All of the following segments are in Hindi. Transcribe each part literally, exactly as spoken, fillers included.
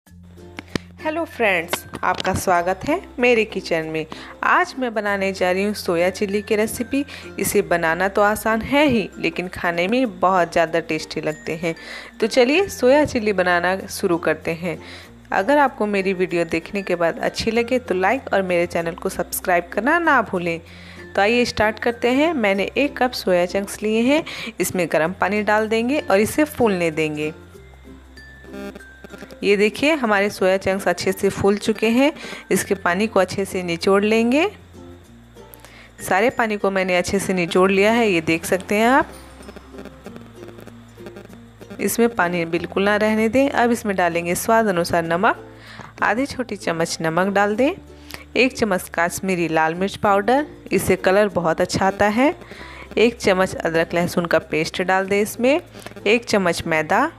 हेलो फ्रेंड्स, आपका स्वागत है मेरे किचन में। आज मैं बनाने जा रही हूँ सोया चिल्ली की रेसिपी। इसे बनाना तो आसान है ही, लेकिन खाने में बहुत ज़्यादा टेस्टी लगते हैं। तो चलिए सोया चिल्ली बनाना शुरू करते हैं। अगर आपको मेरी वीडियो देखने के बाद अच्छी लगे तो लाइक और मेरे चैनल को सब्सक्राइब करना ना भूलें। तो आइए स्टार्ट करते हैं। मैंने एक कप सोया चंक्स लिए हैं। इसमें गर्म पानी डाल देंगे और इसे फूलने देंगे। ये देखिए हमारे सोया चंक्स अच्छे से फूल चुके हैं। इसके पानी को अच्छे से निचोड़ लेंगे। सारे पानी को मैंने अच्छे से निचोड़ लिया है, ये देख सकते हैं आप। इसमें पानी बिल्कुल ना रहने दें। अब इसमें डालेंगे स्वाद अनुसार नमक। आधी छोटी चम्मच नमक डाल दें। एक चम्मच काश्मीरी लाल मिर्च पाउडर, इससे कलर बहुत अच्छा आता है। एक चम्मच अदरक लहसुन का पेस्ट डाल दें इसमें। एक चम्मच मैदा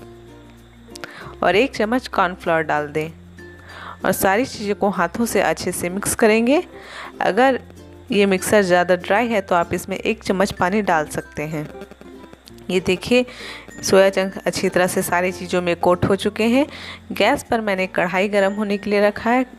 और एक चम्मच कॉर्नफ्लोर डाल दें और सारी चीज़ों को हाथों से अच्छे से मिक्स करेंगे। अगर ये मिक्सर ज़्यादा ड्राई है तो आप इसमें एक चम्मच पानी डाल सकते हैं। ये देखिए सोया चंक अच्छी तरह से सारी चीज़ों में कोट हो चुके हैं। गैस पर मैंने कढ़ाई गर्म होने के लिए रखा है।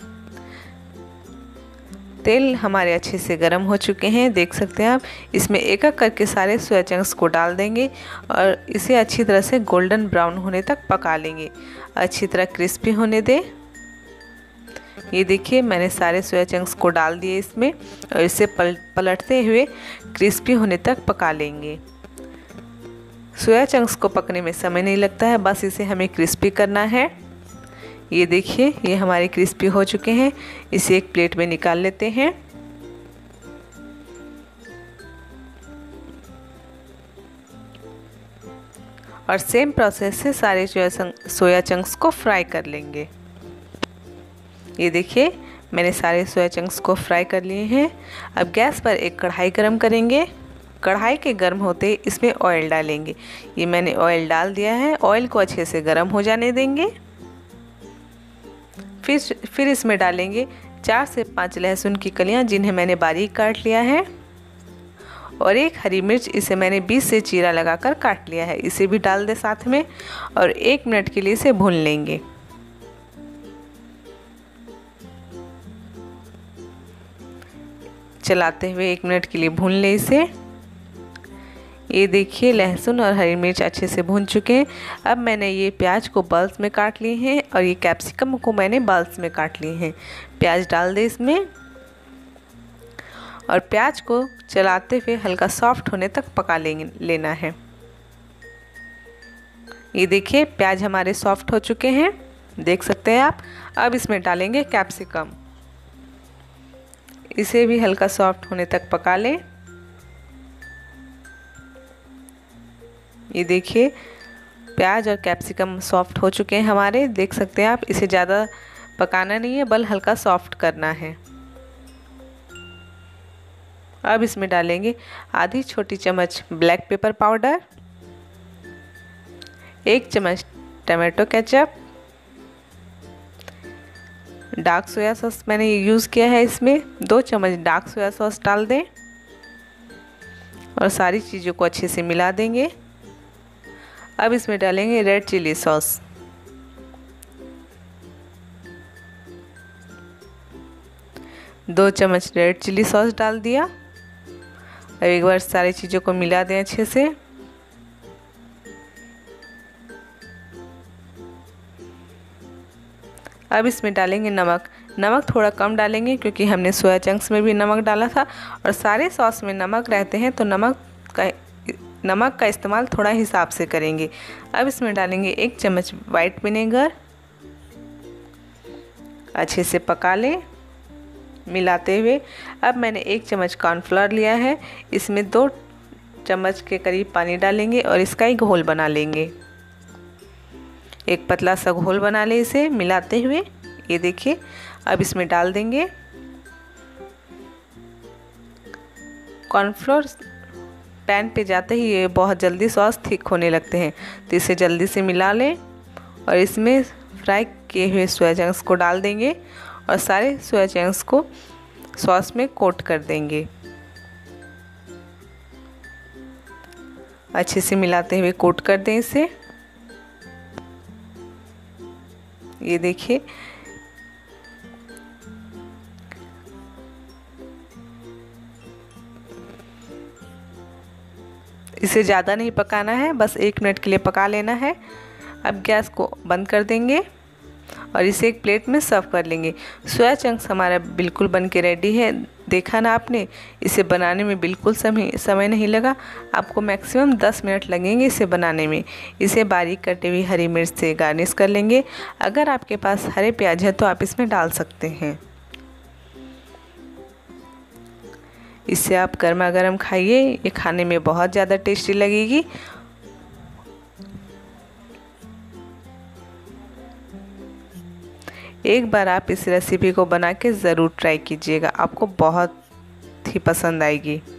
तेल हमारे अच्छे से गर्म हो चुके हैं, देख सकते हैं आप। इसमें एक एक करके सारे सोया चंक्स को डाल देंगे और इसे अच्छी तरह से गोल्डन ब्राउन होने तक पका लेंगे। अच्छी तरह क्रिस्पी होने दें। ये देखिए मैंने सारे सोया चंक्स को डाल दिए इसमें और इसे पल पलटते हुए क्रिस्पी होने तक पका लेंगे। सोया चंक्स को पकने में समय नहीं लगता है, बस इसे हमें क्रिस्पी करना है। ये देखिए ये हमारे क्रिस्पी हो चुके हैं। इसे एक प्लेट में निकाल लेते हैं। और सेम प्रोसेस से सारे सोया चंक्स को फ्राई कर लेंगे। ये देखिए मैंने सारे सोया चंक्स को फ्राई कर लिए हैं। अब गैस पर एक कढ़ाई गरम करेंगे। कढ़ाई के गर्म होते इसमें ऑयल डालेंगे। ये मैंने ऑयल डाल दिया है। ऑयल को अच्छे से गर्म हो जाने देंगे। फिर फिर इसमें डालेंगे चार से पाँच लहसुन की कलियां, जिन्हें मैंने बारीक काट लिया है, और एक हरी मिर्च, इसे मैंने बीच से चीरा लगाकर काट लिया है। इसे भी डाल दे साथ में और एक मिनट के लिए इसे भून लेंगे। चलाते हुए एक मिनट के लिए भून ले इसे। ये देखिए लहसुन और हरी मिर्च अच्छे से भून चुके हैं। अब मैंने ये प्याज को बल्स में काट लिए हैं और ये कैप्सिकम को मैंने बल्स में काट लिए हैं। प्याज डाल दे इसमें और प्याज को चलाते हुए हल्का सॉफ्ट होने तक पका लेंगे लेना है। ये देखिए प्याज हमारे सॉफ्ट हो चुके हैं, देख सकते हैं आप। अब इसमें डालेंगे कैप्सिकम। इसे भी हल्का सॉफ्ट होने तक पका लें। ये देखिए प्याज और कैप्सिकम सॉफ्ट हो चुके हैं हमारे, देख सकते हैं आप। इसे ज़्यादा पकाना नहीं है, बल्कि हल्का सॉफ्ट करना है। अब इसमें डालेंगे आधी छोटी चम्मच ब्लैक पेपर पाउडर, एक चम्मच tomato ketchup, dark soya sauce मैंने ये यूज़ किया है। इसमें दो चम्मच डार्क सोया सॉस डाल दें और सारी चीज़ों को अच्छे से मिला देंगे। अब इसमें डालेंगे रेड चिली सॉस। दो चम्मच रेड चिली सॉस डाल दिया और एक बार सारी चीज़ों को मिला दें अच्छे से। अब इसमें डालेंगे नमक। नमक थोड़ा कम डालेंगे क्योंकि हमने सोया चंक्स में भी नमक डाला था और सारे सॉस में नमक रहते हैं, तो नमक का नमक का इस्तेमाल थोड़ा हिसाब से करेंगे। अब इसमें डालेंगे एक चम्मच वाइट विनेगर। अच्छे से पका लें मिलाते हुए। अब मैंने एक चम्मच कॉर्नफ्लोर लिया है। इसमें दो चम्मच के करीब पानी डालेंगे और इसका ही घोल बना लेंगे। एक पतला सा घोल बना ले इसे मिलाते हुए। ये देखिए अब इसमें डाल देंगे कॉर्नफ्लोर। पैन पे जाते ही ये बहुत जल्दी सॉस थिक होने लगते हैं, तो इसे जल्दी से मिला लें और इसमें फ्राई किए हुए सोया चंक्स को डाल देंगे और सारे सोया चंक्स को सॉस में कोट कर देंगे। अच्छे से मिलाते हुए कोट कर दें इसे। ये देखिए इसे ज़्यादा नहीं पकाना है, बस एक मिनट के लिए पका लेना है। अब गैस को बंद कर देंगे और इसे एक प्लेट में सर्व कर लेंगे। सोया चंक्स हमारा बिल्कुल बन के रेडी है। देखा ना आपने, इसे बनाने में बिल्कुल समय समय नहीं लगा। आपको मैक्सिमम दस मिनट लगेंगे इसे बनाने में। इसे बारीक कटे हुई हरी मिर्च से गार्निश कर लेंगे। अगर आपके पास हरे प्याज है तो आप इसमें डाल सकते हैं। इससे आप गर्मा गर्म खाइए, ये खाने में बहुत ज़्यादा टेस्टी लगेगी। एक बार आप इस रेसिपी को बना के ज़रूर ट्राई कीजिएगा, आपको बहुत ही पसंद आएगी।